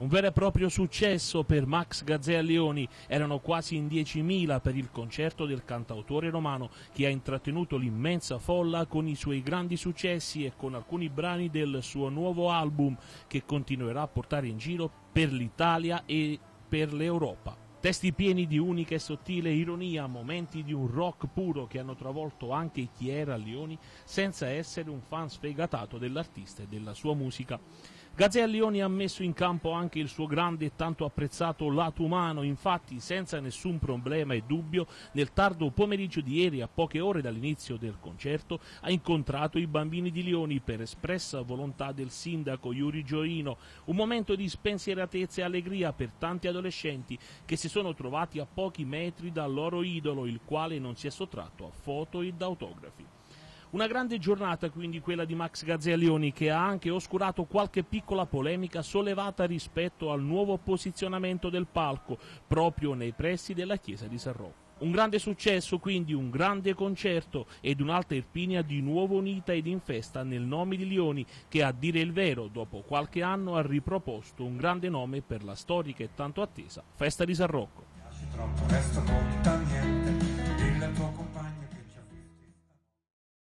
Un vero e proprio successo per Max Gazzè a Leoni, erano quasi in 10.000 per il concerto del cantautore romano che ha intrattenuto l'immensa folla con i suoi grandi successi e con alcuni brani del suo nuovo album che continuerà a portare in giro per l'Italia e per l'Europa. Testi pieni di unica e sottile ironia, momenti di un rock puro che hanno travolto anche chi era a Leoni senza essere un fan sfegatato dell'artista e della sua musica. Gazzè a Leoni ha messo in campo anche il suo grande e tanto apprezzato lato umano, infatti senza nessun problema e dubbio nel tardo pomeriggio di ieri, a poche ore dall'inizio del concerto, ha incontrato i bambini di Leoni per espressa volontà del sindaco Yuri Gioino, un momento di spensieratezza e allegria per tanti adolescenti che si sono trovati a pochi metri dal loro idolo, il quale non si è sottratto a foto ed autografi. Una grande giornata quindi quella di Max Gazzè a Leoni, che ha anche oscurato qualche piccola polemica sollevata rispetto al nuovo posizionamento del palco proprio nei pressi della chiesa di San Rocco. Un grande successo quindi, un grande concerto ed un'Alta Irpinia di nuovo unita ed in festa nel nome di Leoni che, a dire il vero, dopo qualche anno ha riproposto un grande nome per la storica e tanto attesa Festa di San Rocco.